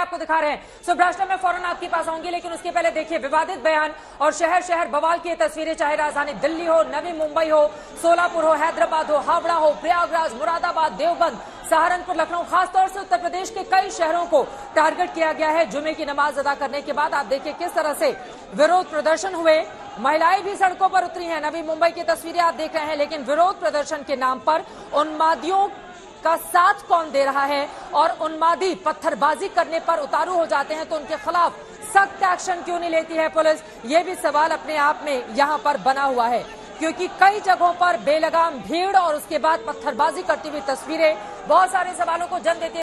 आपको दिखा रहे हैं। सुब्राष्ट्र में फौरन आपके पास आऊंगी, लेकिन उसके पहले देखिए विवादित बयान और शहर शहर बवाल की तस्वीरें, चाहे राजधानी दिल्ली हो, नवी मुंबई हो, सोलापुर हो, हैदराबाद हो, हावड़ा हो, प्रयागराज, मुरादाबाद, देवबंद, सहारनपुर, लखनऊ, खासतौर से उत्तर प्रदेश के कई शहरों को टारगेट किया गया है। जुमे की नमाज अदा करने के बाद आप देखिए किस तरह से विरोध प्रदर्शन हुए, महिलाएं भी सड़कों पर उतरी हैं। नवी मुंबई की तस्वीरें आप देख रहे हैं, लेकिन विरोध प्रदर्शन के नाम पर उन्मादियों का साथ कौन दे रहा है और उन्मादी पत्थरबाजी करने पर उतारू हो जाते हैं तो उनके खिलाफ सख्त एक्शन क्यों नहीं लेती है पुलिस, ये भी सवाल अपने आप में यहां पर बना हुआ है। क्योंकि कई जगहों पर बेलगाम भीड़ और उसके बाद पत्थरबाजी करती हुई तस्वीरें बहुत सारे सवालों को जन्म देती है।